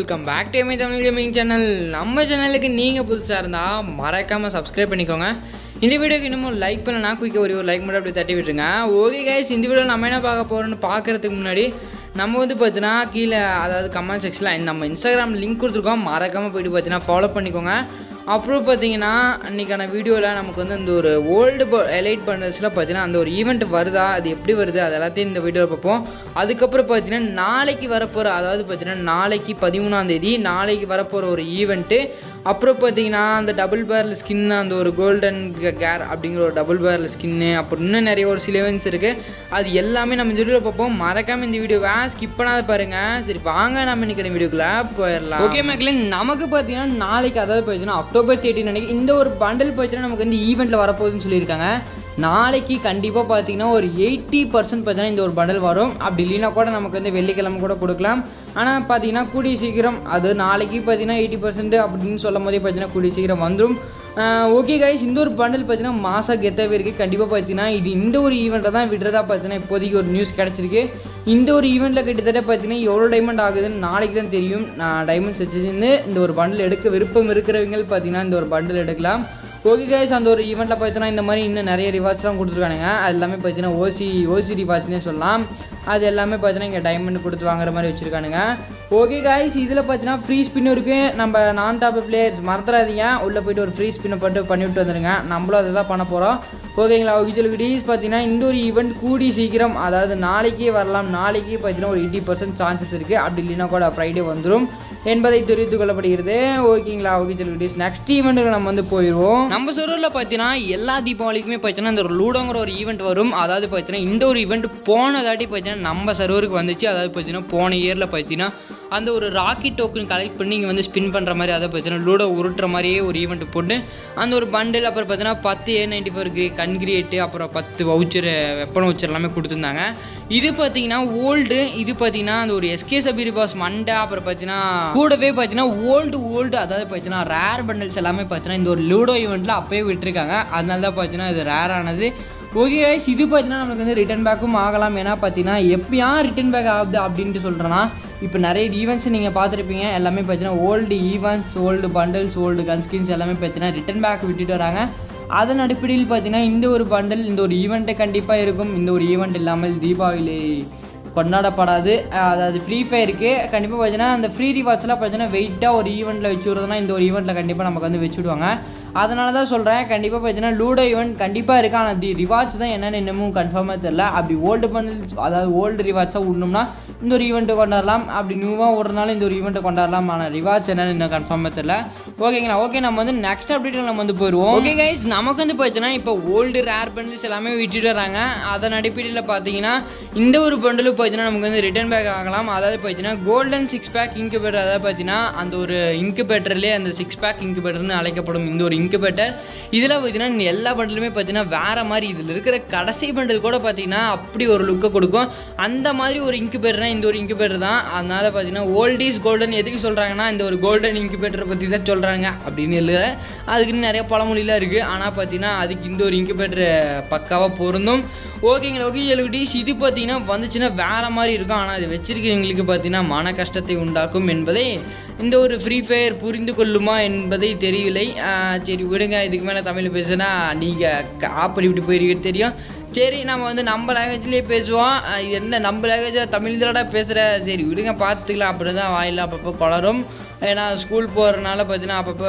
Welcome back to my Tamil gaming channel. நம்ம சேனலுக்கு நீங்கள் புதுசாக இருந்தால் மறக்காமல் சப்ஸ்கிரைப் பண்ணிக்கோங்க. இந்த வீடியோக்கு இன்னமும் லைக் பண்ணலனா குயிக்காக ஒரு லைக் மட்டும் அப்படி தட்டி விட்டுருங்க. ஓகே கைஸ், இந்த வீடியோ நம்ம என்ன பார்க்க போகிறோன்னு பார்க்குறதுக்கு முன்னாடி நம்ம வந்து பார்த்தீங்கன்னா கீழே அதாவது கமெண்ட் செக்ஷனில் நம்ம இன்ஸ்டாகிராம் லிங்க் கொடுத்துருக்கோம். மறக்காமல் போய்ட்டு பார்த்தீங்கன்னா ஃபாலோ பண்ணிக்கோங்க. அப்புறம் பார்த்தீங்கன்னா அன்றைக்கான வீடியோவில் நமக்கு வந்து இந்த ஒரு ஓல்டு எலைட் பண்டல்ஸில் பார்த்தீங்கன்னா அந்த ஒரு ஈவெண்ட் வருதா, அது எப்படி வருது, அது எல்லாத்தையும் இந்த வீடியோவில் பார்ப்போம். அதுக்கப்புறம் பார்த்தீங்கன்னா நாளைக்கு வரப்போகிற அதாவது பார்த்தீங்கன்னா நாளைக்கு 13ஆம் தேதி நாளைக்கு வரப்போகிற ஒரு ஈவெண்ட்டு. அப்புறம் பார்த்தீங்கன்னா அந்த டபுள் பேரல் ஸ்கின்னு, அந்த ஒரு கோல்டன் கேர் அப்படிங்கிற ஒரு டபுள் பேரல் ஸ்கின்னு, அப்புறம் இன்னும் நிறைய ஒரு சில ஈவெண்ட்ஸ் இருக்குது. அது எல்லாமே நம்ம இந்த வீடியோவில் பார்ப்போம். மறக்காமல் இந்த வீடியோவை ஸ்கிப் பண்ணாத பாருங்கள். சரி வாங்க நம்ம இன்றைக்கி வீடியோக்குள்ளே போயிடலாம். ஓகே மக்களே, நமக்கு பார்த்தீங்கன்னா நாளைக்கு அதாவது பார்த்தீங்கன்னா அக்டோபர் 13 அன்றைக்கி இந்த ஒரு பண்டல் பார்த்தீங்கன்னா நமக்கு வந்து ஈவெண்ட்டில் வரப்போகுதுன்னு சொல்லியிருக்காங்க. நாளைக்கு கண்டிப்பாக பார்த்தீங்கன்னா ஒரு 80% பார்த்தீங்கன்னா இந்த ஒரு பண்டல் வரும். அப்படி இல்லைன்னா கூட நமக்கு வந்து வெள்ளிக்கிழமை கூட கொடுக்கலாம். ஆனால் பார்த்தீங்கன்னா கூடிய சீக்கிரம் அது நாளைக்கு பார்த்தீங்கன்னா 80% அப்படின்னு சொல்லும் போதே பார்த்தீங்கன்னா கூடிய சீக்கிரம் வந்துடும். ஓகே கைஸ், இந்த ஒரு பண்டல் பார்த்தீங்கன்னா மாதம் கெத்தாகவே இருக்குது. கண்டிப்பாக பார்த்தீங்கன்னா இது இந்த ஒரு ஈவெண்ட்டில் தான் விடுறதா பார்த்தீங்கன்னா இப்போதைக்கு ஒரு நியூஸ் கிடச்சிருக்கு. இந்த ஒரு ஈவெண்ட்டில் கிட்டத்தட்ட பார்த்தீங்கன்னா எவ்வளோ டைமண்ட் ஆகுதுன்னு நாளைக்கு தான் தெரியும். நான் டைமண்ட்ஸ் வச்சுருந்து இந்த ஒரு பண்டல் எடுக்க விருப்பம் இருக்கிறவங்க பார்த்தீங்கன்னா இந்த ஒரு பண்டல் எடுக்கலாம். ஓகே கைஸ், அந்த ஒரு ஈவெண்ட்டில் பார்த்தீங்கன்னா இந்த மாதிரி இன்னும் நிறைய ரிவார்ட்ஸ்லாம் கொடுத்துருக்கானுங்க. அது எல்லாமே பார்த்தீங்கன்னா ஓசி ரிவார்ட்ஸ்னே சொல்லலாம். அது எல்லாமே பார்த்தீங்கன்னா இங்கே டைமண்ட் கொடுத்து வாங்குற மாதிரி வச்சுருக்கானுங்க. ஓகே கைஸ், இதில் பார்த்தீங்கன்னா ஃப்ரீ ஸ்பின்னும் இருக்குது. நம்ம நான் டாப் பிளேயர்ஸ் மறந்துடாதீங்க, உள்ளே போய்ட்டு ஒரு ஃப்ரீ ஸ்பின்னை பண்ணிவிட்டு வந்துடுங்க. நம்மளும் அதை தான் பண்ண போகிறோம். ஓகேங்களா? ஒகிச்சல் குடீஸ் பார்த்தீங்கன்னா இந்த ஒரு ஈவெண்ட் கூடி சீக்கிரம் அதாவது நாளைக்கே வரலாம். நாளைக்கு பார்த்தீங்கன்னா ஒரு 80% சான்சஸ் இருக்குது. அப்படி இல்லைன்னா கூட ஃப்ரைடே வந்துடும் என்பதை தெரிவித்துக் கொள்ளப்படுகிறது. ஓகேங்களா? ஒகிச்சல் குடீஸ் நெக்ஸ்ட் ஈவெண்ட்டுக்கு நம்ம வந்து போயிடுவோம். நம்ம சர்வரில் பார்த்தீங்கன்னா எல்லா தீபாவளிக்குமே பார்த்தீங்கன்னா இந்த ஒரு லூடோங்கிற ஒரு ஈவெண்ட் வரும். அதாவது பார்த்தீங்கன்னா இந்த ஒரு ஈவெண்ட் போனதாட்டி பார்த்தீங்கன்னா நம்ம சர்வருக்கு வந்துச்சு. அதாவது பார்த்தீங்கன்னா போன இயரில் பார்த்தீங்கன்னா அந்த ஒரு ராக்கெட் டோக்கன் கலெக்ட் பண்ணி இங்கே வந்து ஸ்பின் பண்ணுற மாதிரி, அதை பார்த்தீங்கன்னா லூடோ உருட்டுற மாதிரியே ஒரு ஈவெண்ட் போட்டு அந்த ஒரு பண்டில், அப்புறம் பார்த்தீங்கன்னா 10 A94 கன் கிரியேட்டு, அப்புறம் 10 வவுச்சர் வெப்பன் வவுச்சர் எல்லாமே கொடுத்துருந்தாங்க. இது பார்த்தீங்கன்னா ஓல்டு, இது பார்த்தீங்கன்னா அந்த ஒரு எஸ்கே சபீரி பாஸ் மண்டை, அப்புறம் பார்த்தீங்கன்னா கூடவே பார்த்தீங்கன்னா ஓல்டு அதாவது பார்த்தீங்கன்னா ரேர் பண்டல்ஸ் எல்லாமே பார்த்தீங்கன்னா இந்த ஒரு லூடோ ஈவெண்ட்டில் அப்போயே விட்டுருக்காங்க. அதனால தான் பார்த்தீங்கன்னா இது ரேர் ஆனது. ஓகே கைஸ், இது பார்த்தீங்கன்னா நம்மளுக்கு வந்து ரிட்டன் பேக்கும் ஆகலாம். ஏன்னா பார்த்தீங்கன்னா எப்பயா ரிட்டன் பேக் ஆகுது அப்படின்ட்டு சொல்கிறேன்னா, இப்போ நிறைய ஈவெண்ட்ஸ் நீங்கள் பார்த்துருப்பீங்க. எல்லாமே பார்த்தீங்கன்னா old events, old bundles, old gun skins எல்லாமே பார்த்தீங்கன்னா ரிட்டன் பேக் விட்டுட்டு வராங்க. அதன் அடிப்படையில் பார்த்தீங்கன்னா இந்த ஒரு பண்டல் இந்த ஒரு ஈவெண்ட்டை கண்டிப்பாக இருக்கும். இந்த ஒரு ஈவெண்ட் இல்லாமல் தீபாவளி கொண்டாடப்படாது. அதாவது ஃப்ரீ ஃபயருக்கு கண்டிப்பாக பார்த்தீங்கன்னா அந்த ஃப்ரீ ரிவார்ட்ஸ்லாம் பார்த்தீங்கன்னா வெயிட்டாக ஒரு ஈவெண்ட்டில் வச்சு விடுறதுனா இந்த ஒரு ஈவெண்ட்டில் கண்டிப்பாக நமக்கு வந்து வச்சுடுவாங்க. அதனால தான் சொல்கிறேன், கண்டிப்பாக பார்த்தீங்கன்னா லூடோ ஈவெண்ட் கண்டிப்பாக இருக்குது. ஆனால் ரிவார்ட்ஸ் தான் என்னென்னு இன்னமும் கன்ஃபார்மாக தெரியல. அப்படி ஓல்டு பண்டல்ஸ் அதாவது ஓல்டு ரிவார்ட்ஸாக விடணும்னா இந்த ஒரு ஈவெண்ட்டை கொண்டாடலாம். அப்படி நியூவாக விடுறதுனால இந்த ஒரு ஈவெண்ட்டை கொண்டாடலாம். ஆனால் ரிவார்ட்ஸ் என்னென்னு இன்னும் கன்ஃபார்மாக தெரியல. ஓகேங்களா? ஓகே, நம்ம வந்து நெக்ஸ்ட் அப்டேட்டில் நம்ம வந்து போயிடுவோம். ஓகே கைஸ், நமக்கு வந்து பார்த்தீங்கன்னா இப்போ ஓல்டு ரேர் பண்டல்ஸ் எல்லாமே விட்டுட்டு வராங்க. அதன் அடிப்படையில் பார்த்தீங்கன்னா இந்த ஒரு பண்டலும் பார்த்தீங்கன்னா நமக்கு வந்து ரிட்டன் பேக் ஆகலாம். அதாவது பார்த்தீங்கன்னா கோல்டன் 6 பேக் இன்குபேட்டர், அதாவது பார்த்தீங்கன்னா அந்த ஒரு இன்குபேட்டர்லேயே அந்த 6 பேக் இன்குபேட்டர்னு அழைக்கப்படும் இந்த ஒரு இன்குபேட்டர். இதில் பார்த்தீங்கன்னா எல்லா பண்டலுமே பார்த்தீங்கன்னா வேறு மாதிரி, இதில் இருக்கிற கடைசி பண்டல் கூட பார்த்தீங்கன்னா அப்படி ஒரு லுக்கை கொடுக்கும். அந்த மாதிரி ஒரு இன்குபேட்டர்னா இந்த ஒரு இன்குபேட்டர் தான். அதனால் பார்த்தீங்கன்னா ஓல்ட் இஸ் கோல்டன் எதுக்கு சொல்கிறாங்கன்னா இந்த ஒரு கோல்டன் இன்குபேட்டரை பற்றி தான் சொல்கிறாங்க அப்படின்னு இல்லை. அதுக்குன்னு நிறைய பழமொழிலாம் இருக்குது. ஆனால் பார்த்தீங்கன்னா அதுக்கு இந்த ஒரு இன்குபேட்டர் பக்காவாக பொருந்தும். ஓகேங்களா? ஓகே எல்குடீஸ், இது பார்த்தீங்கன்னா வந்துச்சுன்னா வேறு மாதிரி இருக்கும். ஆனால் அது வச்சிருக்கிறவங்களுக்கு பார்த்தீங்கன்னா மன கஷ்டத்தை உண்டாக்கும் என்பதை இந்த ஒரு ஃப்ரீ ஃபயர் புரிந்து கொள்ளுமா என்பதை தெரியவில்லை. சரி விடுங்க, இதுக்கு மேலே தமிழில் பேசுனா நீங்கள் ஆப் பண்ணி விட்டு போயிருக்கீங்க தெரியும். சரி நம்ம வந்து நம்ம லாங்குவேஜ்லேயே பேசுவோம். இது என்ன நம்ம லாங்குவேஜில் தமிழ் தானடா பேசுகிற, சரி விடுங்க பார்த்துக்கலாம். அப்படி தான் வாயில் அப்பப்போ குளரும். ஏன்னா ஸ்கூல் போகிறதுனால பார்த்தீங்கன்னா அப்பப்போ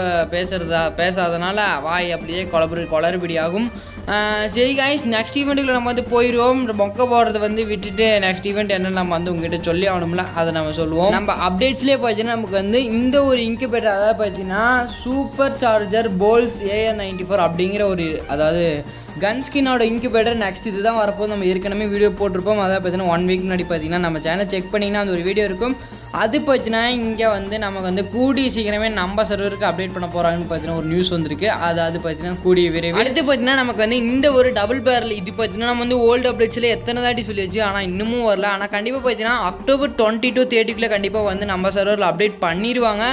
பேசாதனால வாய் அப்படியே குளறுபடி ஆகும். சரி கைஸ், நெக்ஸ்ட் ஈவெண்ட்டுக்குள்ள நம்ம வந்து போயிடுவோம். மொக்க போடுறத வந்து விட்டுட்டு நெக்ஸ்ட் ஈவெண்ட் என்னென்னு நம்ம வந்து உங்ககிட்ட சொல்லி ஆகணும்ல, அதை நம்ம சொல்லுவோம். நம்ம அப்டேட்ஸ்லேயே பார்த்தீங்கன்னா நமக்கு வந்து இந்த ஒரு இன்குபேட்டர் அதாவது பார்த்தீங்கன்னா சூப்பர் சார்ஜர் போல்ஸ் AN94 அப்படிங்கிற ஒரு அதாவது கன்ஸ்கினோட இன்குபேட்டர் நெக்ஸ்ட் இது தான் வரப்போ நம்ம ஏற்கனவே வீடியோ போட்டிருப்போம். அதாவது பார்த்தீங்கன்னா 1 வீக் முன்னாடி பார்த்தீங்கன்னா நம்ம சேனல் செக் பண்ணிங்கன்னா அந்த ஒரு வீடியோ இருக்கும். அது பார்த்தீங்கன்னா இங்கே வந்து நமக்கு வந்து கூடிய சீக்கிரமே நம்ம சர்வருக்கு அப்டேட் பண்ண போகிறாங்கன்னு பார்த்தீங்கன்னா ஒரு நியூஸ் வந்திருக்கு. அதாவது பார்த்தீங்கன்னா கூடிய விரைவில். அடுத்து பார்த்தீங்கன்னா நமக்கு வந்து இந்த ஒரு டபுள் பேரல் இது பார்த்தீங்கன்னா நம்ம வந்து ஓல்டு அப்டேட்ஸில் எத்தனை தாட்டி சொல்லியாச்சு, ஆனால் இன்னமும் வரல. ஆனால் கண்டிப்பாக பார்த்தீங்கன்னா அக்டோபர் 20 to 30 கண்டிப்பாக வந்து நம்ம சர்வரில் அப்டேட் பண்ணிடுவாங்க.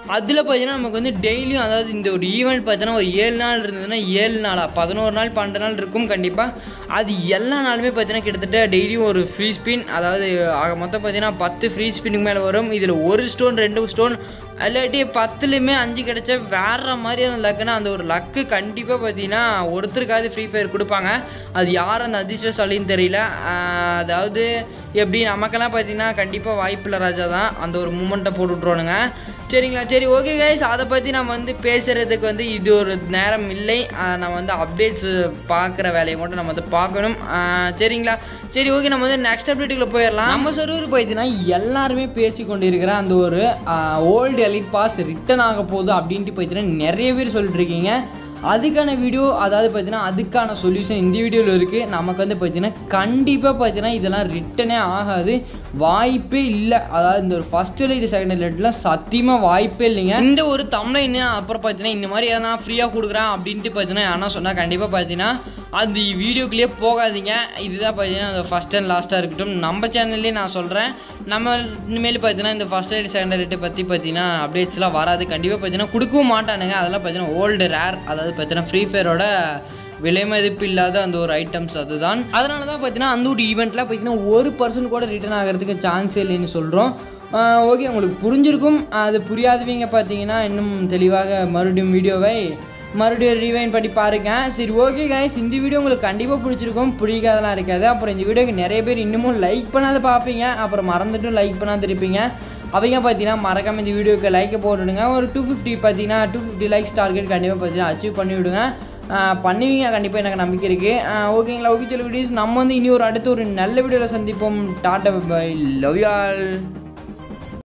அதில் பார்த்தீங்கன்னா நமக்கு வந்து டெய்லியும், அதாவது இந்த ஒரு ஈவெண்ட் பார்த்தீங்கன்னா ஒரு 7 நாள் இருந்ததுன்னா 7 நாளாக 11 நாள் 12 நாள் இருக்கும் கண்டிப்பாக. அது எல்லா நாளுமே பார்த்தீங்கன்னா கிட்டத்தட்ட டெய்லியும் ஒரு ஃப்ரீ ஸ்பின், அதாவது மொத்தம் பார்த்தீங்கன்னா 10 ஃப்ரீ ஸ்பின்னுக்கு மேலே வரும். இதில் 1 ஸ்டோன் 2 ஸ்டோன் இல்லாட்டி 10லையுமே 5 கிடச்சா வேறு மாதிரியான லக்குன்னா அந்த ஒரு லக்கு கண்டிப்பாக பார்த்தீங்கன்னா ஒருத்தருக்காவது ஃப்ரீ ஃபயர் கொடுப்பாங்க. அது யார் அந்த அதிர்ஷ்டசாலின்னு தெரியல. அதாவது எப்படி நமக்கெல்லாம் பார்த்தீங்கன்னா கண்டிப்பாக வாய்ப்பில்லை ராஜா தான், அந்த ஒரு மூமெண்ட்டை போட்டு விட்ருவானுங்க. சரிங்களா? சரி, ஓகே கைஸ், அதை பற்றி நம்ம வந்து பேசுகிறதுக்கு வந்து இது ஒரு நேரம் இல்லை. நம்ம வந்து அப்டேட்ஸ் பார்க்குற வேலையை மட்டும் நம்ம வந்து பார்க்கணும். சரிங்களா? சரி, ஓகே, நம்ம வந்து நெக்ஸ்ட் அப்டேட்டுக்குள்ளே போயிடலாம். நம்ம சர்வர் பார்த்தீங்கன்னா எல்லாருமே பேசி கொண்டு இருக்கிற அந்த ஒரு ஓல்டு எலிட் பாஸ் ரிட்டன் ஆக போகுது அப்படின்ட்டு பார்த்தீங்கன்னா நிறைய பேர் சொல்லிட்டு இருக்கீங்க. அதுக்கான வீடியோ, அதாவது பார்த்தீங்கன்னா அதுக்கான சொல்யூஷன் இந்த வீடியோவில் இருக்குது. நமக்கு வந்து பார்த்தீங்கன்னா கண்டிப்பாக பார்த்தீங்கன்னா இதெல்லாம் ரிட்டனே ஆகாது, வாய்ப்பே இல்லை. அதாவது இந்த ஒரு ஃபஸ்ட் எலைட் செகண்ட் எலைட்லாம் சத்தியமாக வாய்ப்பே இல்லைங்க. இந்த ஒரு தமிழ் அப்புறம் பார்த்தீங்கன்னா இந்த மாதிரி எதனா ஃப்ரீயாக கொடுக்குறேன் அப்படின்ட்டு பார்த்தீங்கன்னா யாரா சொன்னால் கண்டிப்பாக பார்த்தீங்கன்னா அந்த வீடியோக்குள்ளேயே போகாதீங்க. இதுதான் பார்த்தீங்கன்னா அந்த ஃபஸ்ட் அண்ட் லாஸ்ட்டாக இருக்கட்டும். நம்ம சேனல்லேயே நான் சொல்கிறேன், நம்ம இனிமேல் பார்த்தீங்கன்னா இந்த ஃபஸ்ட் எலைட் செகண்ட் எலைட்டை பற்றி பார்த்தீங்கன்னா அப்டேட்ஸ்லாம் வராது. கண்டிப்பாக பார்த்தீங்கன்னா கொடுக்கவும் மாட்டானுங்க. அதெல்லாம் பார்த்தீங்கன்னா ஓல்டு ரேர், அதாவது பார்த்தீங்கன்னா ஃப்ரீ ஃபயரோட விலை மதிப்பு இல்லாத அந்த ஒரு ஐட்டம்ஸ். அதுதான் அதனால தான் பார்த்தீங்கன்னா அந்த ஒரு ஈவெண்ட்டில் பார்த்தீங்கன்னா 1% கூட ரிட்டர்ன் ஆகிறதுக்கு சான்ஸே இல்லைன்னு சொல்கிறோம். ஓகே, உங்களுக்கு புரிஞ்சிருக்கும். அது புரியாதவங்க பார்த்தீங்கன்னா இன்னும் தெளிவாக மறுபடியும் வீடியோவை ரீவைண்ட் பண்ணி பாருங்க. சரி, ஓகே கைஸ், இந்த வீடியோ உங்களுக்கு கண்டிப்பாக பிடிச்சிருக்கும், பிடிக்காதெல்லாம் இருக்காது. அப்புறம் இந்த வீடியோக்கு நிறைய பேர் இன்னமும் லைக் பண்ணாத பார்ப்பீங்க, அப்புறம் மறந்துட்டும் லைக் பண்ணாத இருப்பீங்க. அவங்க பார்த்தீங்கன்னா மறக்காமல் இந்த வீடியோக்கு லைக்கை போட்டுவிடுங்க. ஒரு 250 பார்த்தீங்கன்னா 250 லைக்ஸ் டார்கெட் கண்டிப்பாக பார்த்தீங்கன்னா அச்சீவ் பண்ணிவிடுங்க. பண்ணுவீங்க கண்டிப்பாக, எனக்கு நம்பிக்கை இருக்குது. ஓகேங்களா? ஓகே, சில வீடியோஸ் நம்ம வந்து இனி ஒரு அடுத்த ஒரு நல்ல வீடியோவில் சந்திப்போம். Tata bye, love you all.